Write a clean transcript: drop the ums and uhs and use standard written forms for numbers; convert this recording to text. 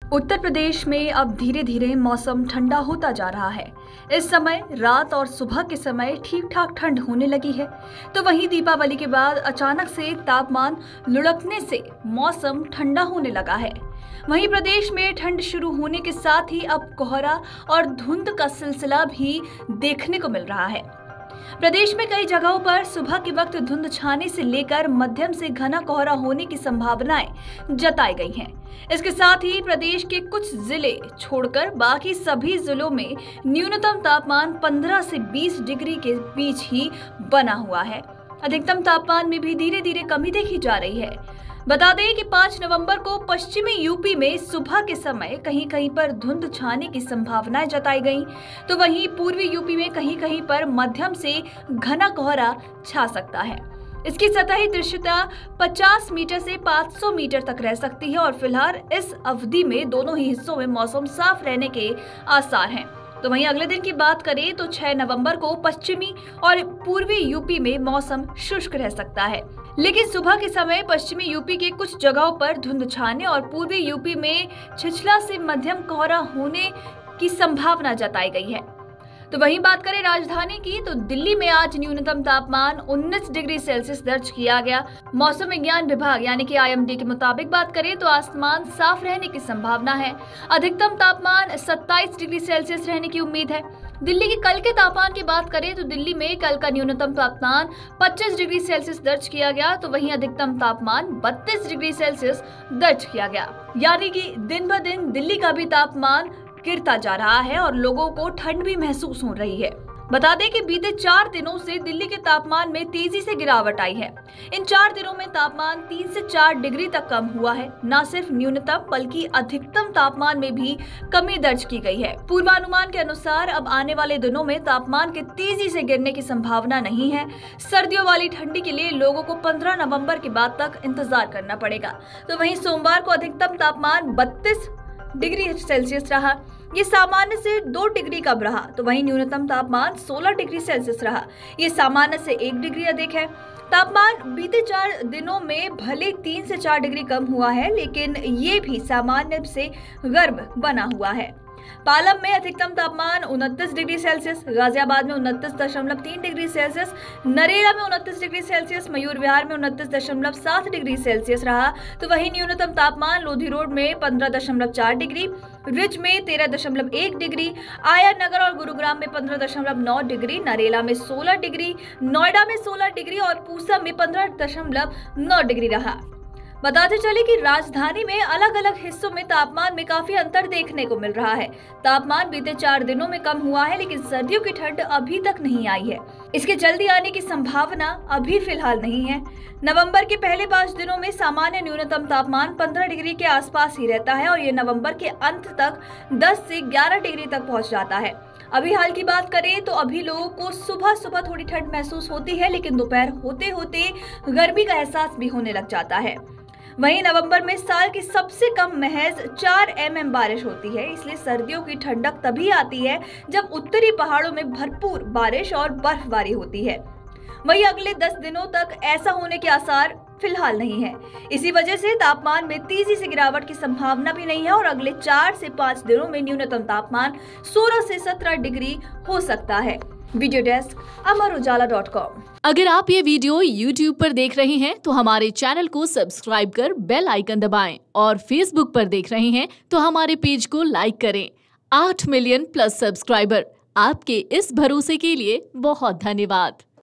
उत्तर प्रदेश में अब धीरे धीरे मौसम ठंडा होता जा रहा है। इस समय रात और सुबह के समय ठीक ठाक ठंड होने लगी है। तो वहीं दीपावली के बाद अचानक से तापमान लुढ़कने से मौसम ठंडा होने लगा है। वहीं प्रदेश में ठंड शुरू होने के साथ ही अब कोहरा और धुंध का सिलसिला भी देखने को मिल रहा है। प्रदेश में कई जगहों पर सुबह के वक्त धुंध छाने से लेकर मध्यम से घना कोहरा होने की संभावनाएं जताई गई हैं। इसके साथ ही प्रदेश के कुछ जिले छोड़कर बाकी सभी जिलों में न्यूनतम तापमान 15 से 20 डिग्री के बीच ही बना हुआ है। अधिकतम तापमान में भी धीरे धीरे कमी देखी जा रही है। बता दें कि 5 नवंबर को पश्चिमी यूपी में सुबह के समय कहीं कहीं पर धुंध छाने की संभावनाएं जताई गई, तो वहीं पूर्वी यूपी में कहीं कहीं पर मध्यम से घना कोहरा छा सकता है। इसकी सतही दृश्यता 50 मीटर से 500 मीटर तक रह सकती है और फिलहाल इस अवधि में दोनों ही हिस्सों में मौसम साफ रहने के आसार हैं। तो वहीं अगले दिन की बात करें तो 6 नवंबर को पश्चिमी और पूर्वी यूपी में मौसम शुष्क रह सकता है, लेकिन सुबह के समय पश्चिमी यूपी के कुछ जगहों पर धुंध छाने और पूर्वी यूपी में छिछला से मध्यम कोहरा होने की संभावना जताई गई है। तो वहीं बात करें राजधानी की तो दिल्ली में आज न्यूनतम तापमान 19 डिग्री सेल्सियस दर्ज किया गया। मौसम विज्ञान विभाग यानी कि IMD के मुताबिक बात करें तो आसमान साफ रहने की संभावना है। अधिकतम तापमान 27 डिग्री सेल्सियस रहने की उम्मीद है। दिल्ली के कल के तापमान की बात करें तो दिल्ली में कल का न्यूनतम तापमान 25 डिग्री सेल्सियस दर्ज किया गया, तो वहीं अधिकतम तापमान 32 डिग्री सेल्सियस दर्ज किया गया। यानी कि दिन ब दिन दिल्ली का भी तापमान गिरता जा रहा है और लोगों को ठंड भी महसूस हो रही है। बता दें कि बीते 4 दिनों से दिल्ली के तापमान में तेजी से गिरावट आई है। इन 4 दिनों में तापमान 3 से 4 डिग्री तक कम हुआ है। न सिर्फ न्यूनतम बल्कि अधिकतम तापमान में भी कमी दर्ज की गई है। पूर्वानुमान के अनुसार अब आने वाले दिनों में तापमान के तेजी से गिरने की संभावना नहीं है। सर्दियों वाली ठंडी के लिए लोगों को 15 नवंबर के बाद तक इंतजार करना पड़ेगा। तो वहीं सोमवार को अधिकतम तापमान 32 डिग्री सेल्सियस रहा, ये सामान्य से 2 डिग्री कम रहा। तो वहीं न्यूनतम तापमान 16 डिग्री सेल्सियस रहा, ये सामान्य से 1 डिग्री अधिक है। तापमान बीते 4 दिनों में भले 3 से 4 डिग्री कम हुआ है, लेकिन ये भी सामान्य से गर्म बना हुआ है। पालम में अधिकतम तापमान 29 डिग्री सेल्सियस, गाजियाबाद में 29.3 डिग्री सेल्सियस, नरेला में 29 डिग्री सेल्सियस, मयूर विहार में 29.7 डिग्री सेल्सियस रहा। तो वहीं न्यूनतम तापमान लोधी रोड में 15.4 डिग्री, रिज में 13.1 डिग्री, आया नगर और गुरुग्राम में 15.9 डिग्री, नरेला में 16 डिग्री, नोएडा में 16 डिग्री और पूसा में 15.9 डिग्री रहा। बताते चले कि राजधानी में अलग अलग हिस्सों में तापमान में काफी अंतर देखने को मिल रहा है। तापमान बीते 4 दिनों में कम हुआ है, लेकिन सर्दियों की ठंड अभी तक नहीं आई है। इसके जल्दी आने की संभावना अभी फिलहाल नहीं है। नवंबर के पहले 5 दिनों में सामान्य न्यूनतम तापमान 15 डिग्री के आसपास ही रहता है और ये नवंबर के अंत तक 10 से 11 डिग्री तक पहुंच जाता है। अभी हाल की बात करें तो अभी लोगों को सुबह सुबह थोड़ी ठंड महसूस होती है, लेकिन दोपहर होते होते गर्मी का एहसास भी होने लग जाता है। वहीं नवंबर में साल की सबसे कम महज 4 mm बारिश होती है, इसलिए सर्दियों की ठंडक तभी आती है जब उत्तरी पहाड़ों में भरपूर बारिश और बर्फबारी होती है। वहीं अगले 10 दिनों तक ऐसा होने के आसार फिलहाल नहीं है। इसी वजह से तापमान में तेजी से गिरावट की संभावना भी नहीं है और अगले 4 से 5 दिनों में न्यूनतम तापमान 16 से 17 डिग्री हो सकता है। Video desk amarujala.com। अगर आप ये वीडियो YouTube पर देख रहे हैं तो हमारे चैनल को सब्सक्राइब कर बेल आइकन दबाएं और Facebook पर देख रहे हैं तो हमारे पेज को लाइक करें। 8 मिलियन प्लस सब्सक्राइबर, आपके इस भरोसे के लिए बहुत धन्यवाद।